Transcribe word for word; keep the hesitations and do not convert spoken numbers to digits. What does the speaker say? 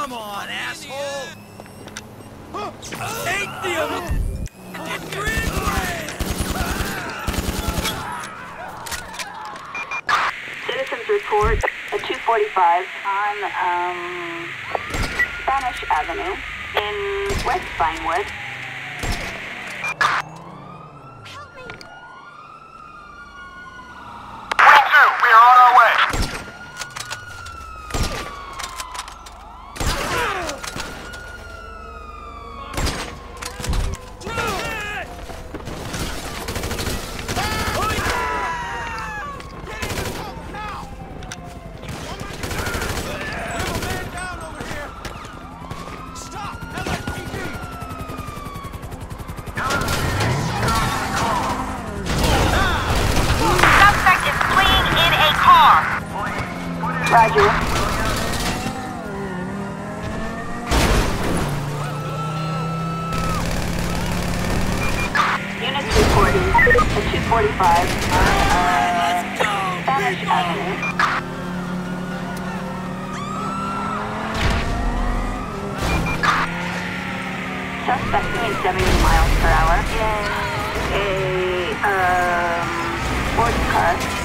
Come on, asshole! Take the Citizens report at two forty-five on um, Spanish Avenue in West Vinewood. We are on our way. Roger. Units reporting at two forty-five on uh, Spanish Avenue. Suspect doing seventy miles per hour in a um, sports car.